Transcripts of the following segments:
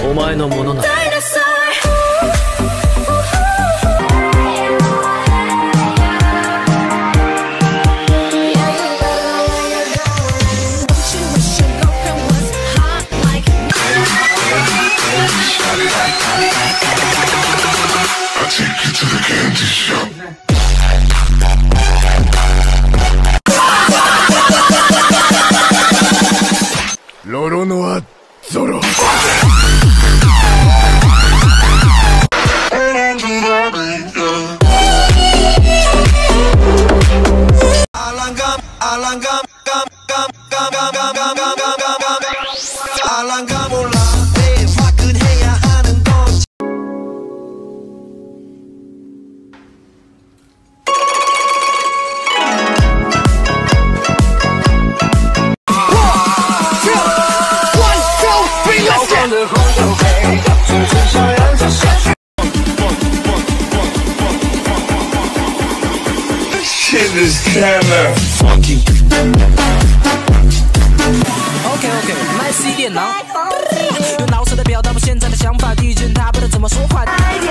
お前のものな。 ロロノアゾロ。Shit is kinda funky. OK， 买 C 电脑，用脑色的表达我现在的想法，遇见他不知怎么说话。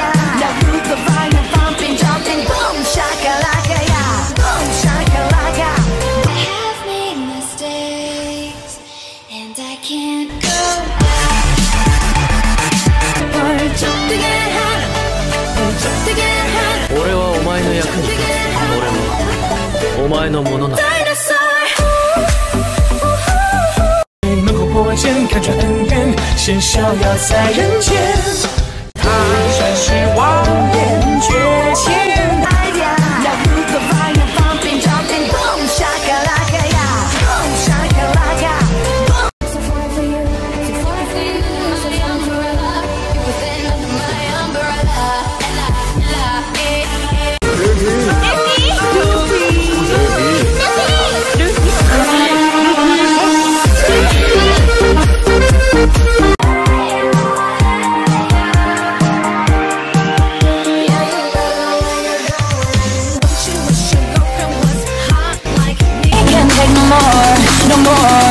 俺はお前の役に立つ。俺はお前のものな。 门口破万千，看穿恩怨，先逍遥在人间。他真是妄言绝千。No more.